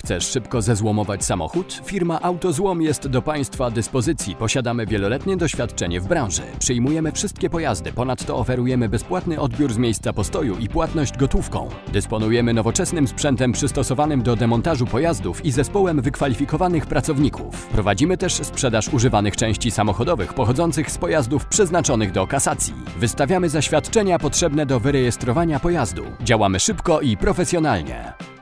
Chcesz szybko zezłomować samochód? Firma Autozłom jest do Państwa dyspozycji. Posiadamy wieloletnie doświadczenie w branży. Przyjmujemy wszystkie pojazdy, ponadto oferujemy bezpłatny odbiór z miejsca postoju i płatność gotówką. Dysponujemy nowoczesnym sprzętem przystosowanym do demontażu pojazdów i zespołem wykwalifikowanych pracowników. Prowadzimy też sprzedaż używanych części samochodowych pochodzących z pojazdów przeznaczonych do kasacji. Wystawiamy zaświadczenia potrzebne do wyrejestrowania pojazdu. Działamy szybko i profesjonalnie.